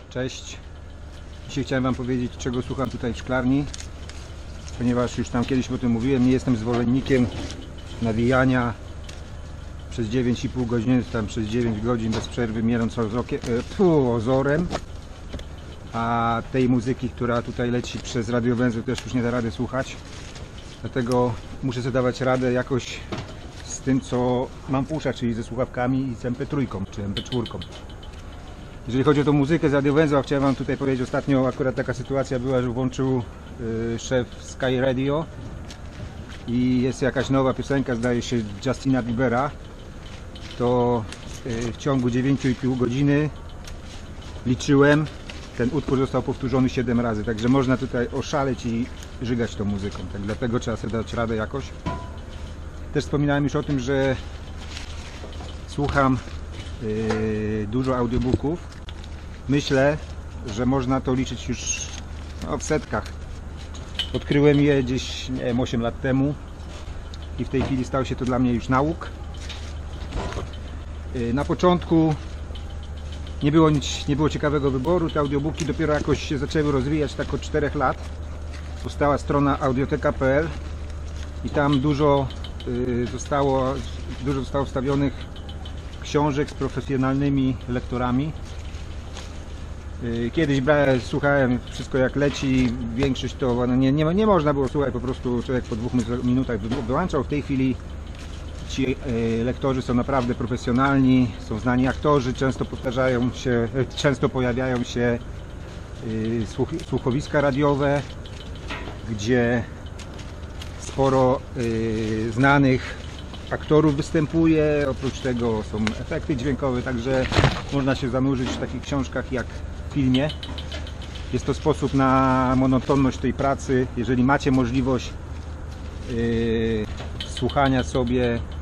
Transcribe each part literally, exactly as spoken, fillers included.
Cześć. Dzisiaj chciałem Wam powiedzieć, czego słucham tutaj w szklarni, ponieważ już tam kiedyś o tym mówiłem, nie jestem zwolennikiem nawijania przez dziewięć i pół godziny, tam przez dziewięć godzin bez przerwy, mieląc ozokiem, e, ozorem, a tej muzyki, która tutaj leci przez radiowęzeł, też już nie da rady słuchać. Dlatego muszę sobie dawać radę jakoś z tym, co mam w uszach, czyli ze słuchawkami i z em pe trzy czy em pe cztery. Jeżeli chodzi o tą muzykę z radiowęzła, chciałem Wam tutaj powiedzieć, ostatnio akurat taka sytuacja była, że włączył y, szef Sky Radio i jest jakaś nowa piosenka, zdaje się Justina Biebera. To y, w ciągu dziewięć i pół godziny liczyłem, ten utwór został powtórzony siedem razy, także można tutaj oszaleć i żygać tą muzyką, tak dlatego trzeba sobie dać radę jakoś. Też wspominałem już o tym, że słucham yy, dużo audiobooków. Myślę, że można to liczyć już no, w setkach. Odkryłem je gdzieś, nie wiem, osiem lat temu i w tej chwili stał się to dla mnie już nauk. Yy, na początku nie było nic, nie było ciekawego wyboru. Te audiobooki dopiero jakoś się zaczęły rozwijać, tak od czterech lat. Powstała strona audioteka kropka pe el i tam dużo yy, zostało, dużo zostało wstawionych książek z profesjonalnymi lektorami. Yy, kiedyś brałem, słuchałem wszystko jak leci, większość to no nie, nie, nie można było słuchać, po prostu człowiek po dwóch minutach wyłączał. W tej chwili ci yy, lektorzy są naprawdę profesjonalni, są znani aktorzy, często powtarzają się, yy, często pojawiają się yy, słuch, słuchowiska radiowe, gdzie sporo yy, znanych aktorów występuje, oprócz tego są efekty dźwiękowe, także można się zanurzyć w takich książkach jak w filmie. Jest to sposób na monotonność tej pracy. Jeżeli macie możliwość yy, słuchania sobie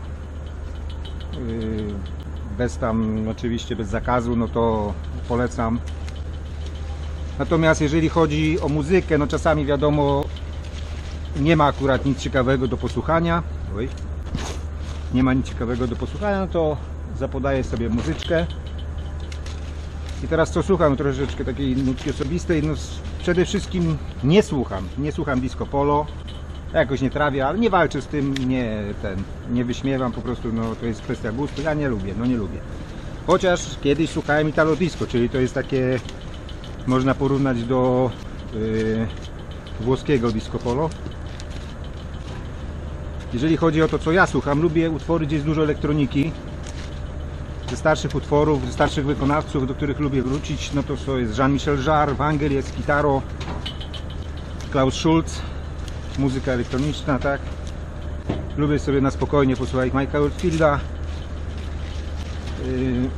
yy, bez tam, oczywiście bez zakazu, no to polecam. Natomiast jeżeli chodzi o muzykę, no czasami wiadomo, nie ma akurat nic ciekawego do posłuchania. Oj. Nie ma nic ciekawego do posłuchania, no to zapodaję sobie muzyczkę. I teraz co słucham? Troszeczkę takiej nutki osobistej. No, przede wszystkim nie słucham. Nie słucham disco polo. Ja jakoś nie trawię, ale nie walczę z tym, nie, ten, nie wyśmiewam, po prostu no, to jest kwestia gustu. Ja nie lubię, no nie lubię. Chociaż kiedyś słuchałem italo disco, czyli to jest takie, można porównać do yy, włoskiego disco polo. Jeżeli chodzi o to, co ja słucham, lubię utwory, gdzie jest dużo elektroniki. Ze starszych utworów, ze starszych wykonawców, do których lubię wrócić, no to, to jest Jean-Michel Jarre, Wangel, jest Kitaro, Klaus Schulze, muzyka elektroniczna, tak. Lubię sobie na spokojnie posłuchać Mike'a Oldfielda. Yy,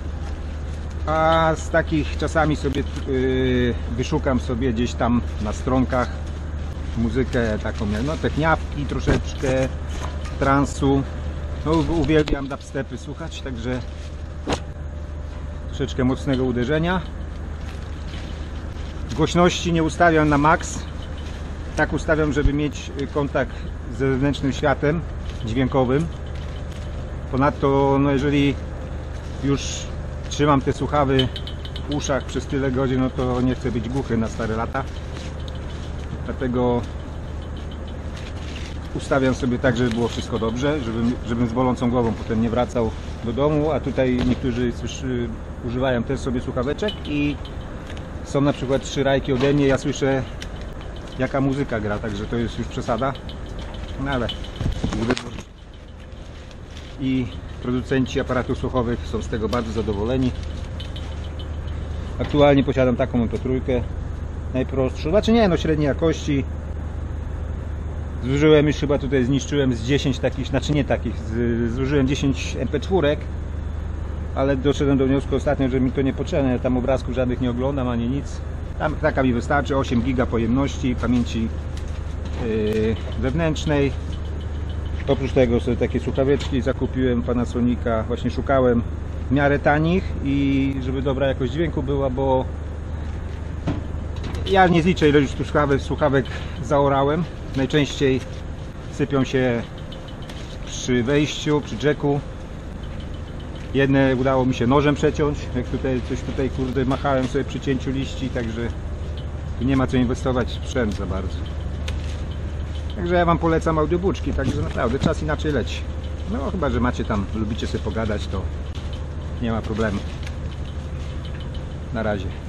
a z takich czasami sobie yy, wyszukam sobie gdzieś tam na stronkach muzykę taką, no techniawki troszeczkę, transu. No uwielbiam dubstepy słuchać, także troszeczkę mocnego uderzenia. Głośności nie ustawiam na maks. Tak ustawiam, żeby mieć kontakt z zewnętrznym światem dźwiękowym. Ponadto, no jeżeli już trzymam te słuchawy w uszach przez tyle godzin, no to nie chcę być głuchy na stare lata. Dlatego ustawiam sobie tak, żeby było wszystko dobrze, żebym, żebym z bolącą głową potem nie wracał do domu, a tutaj niektórzy słyszy, używają też sobie słuchaweczek i są na przykład trzy rajki ode mnie, ja słyszę jaka muzyka gra, także to jest już przesada, no ale i producenci aparatów słuchowych są z tego bardzo zadowoleni. Aktualnie posiadam taką em pe trzy, najprostszą, znaczy nie, no średniej jakości. Zużyłem już chyba tutaj, zniszczyłem z dziesięć takich, znaczy nie takich, zużyłem dziesięć em pe cztery, ale doszedłem do wniosku ostatnio, że mi to niepotrzebne, ja tam obrazków żadnych nie oglądam ani nic. Tam taka mi wystarczy, osiem giga pojemności, pamięci yy, wewnętrznej. Oprócz tego sobie takie słuchaweczki zakupiłem Panasonica, właśnie szukałem w miarę tanich i żeby dobra jakość dźwięku była, bo ja nie zliczę ile już tu słuchawek, słuchawek zaorałem. Najczęściej sypią się przy wejściu, przy jacku. Jedne udało mi się nożem przeciąć, jak tutaj coś tutaj kurde machałem sobie przy cięciu liści, także tu nie ma co inwestować w sprzęt za bardzo. Także ja Wam polecam audiobooczki, także naprawdę czas inaczej leci. No chyba, że macie tam, lubicie sobie pogadać, to nie ma problemu. Na razie.